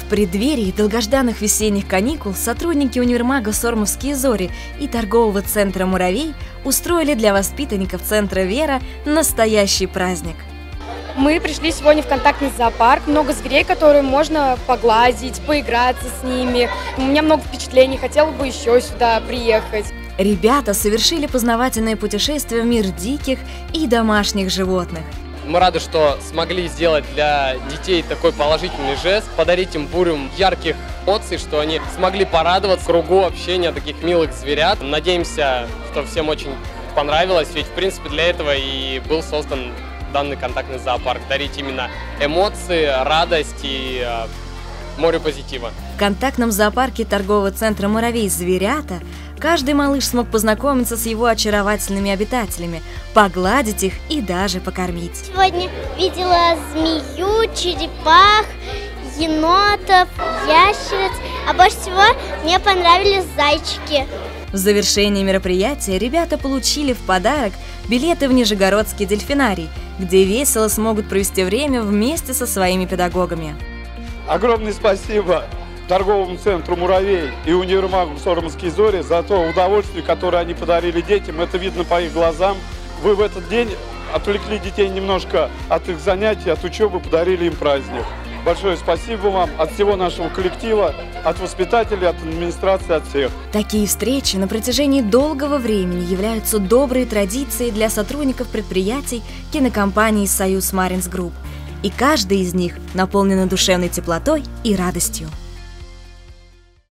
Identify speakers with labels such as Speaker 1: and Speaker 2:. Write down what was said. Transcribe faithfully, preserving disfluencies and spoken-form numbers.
Speaker 1: В преддверии долгожданных весенних каникул сотрудники универмага «Сормовские зори» и торгового центра «Муравей» устроили для воспитанников центра «Вера» настоящий праздник.
Speaker 2: Мы пришли сегодня в контактный зоопарк. Много зверей, которые можно погладить, поиграться с ними. У меня много впечатлений, хотела бы еще сюда приехать.
Speaker 1: Ребята совершили познавательное путешествие в мир диких и домашних животных.
Speaker 3: Мы рады, что смогли сделать для детей такой положительный жест, подарить им бурю ярких эмоций, что они смогли порадоваться в кругу общения таких милых зверят. Надеемся, что всем очень понравилось, ведь в принципе для этого и был создан данный контактный зоопарк. Дарить именно эмоции, радость и э, море позитива.
Speaker 1: В контактном зоопарке торгового центра «Муравей» «Зверята» каждый малыш смог познакомиться с его очаровательными обитателями, погладить их и даже покормить.
Speaker 4: Сегодня видела змею, черепах, енотов, ящериц, а больше всего мне понравились зайчики.
Speaker 1: В завершении мероприятия ребята получили в подарок билеты в Нижегородский дельфинарий, где весело смогут провести время вместе со своими педагогами.
Speaker 5: Огромное спасибо торговому центру «Муравей» и универмагу «Сормовские зори» за то удовольствие, которое они подарили детям. Это видно по их глазам. Вы в этот день отвлекли детей немножко от их занятий, от учебы, подарили им праздник. Большое спасибо вам от всего нашего коллектива, от воспитателей, от администрации, от всех.
Speaker 1: Такие встречи на протяжении долгого времени являются доброй традицией для сотрудников предприятий кинокомпании «Союз Маринс Групп». И каждый из них наполнен душевной теплотой и радостью.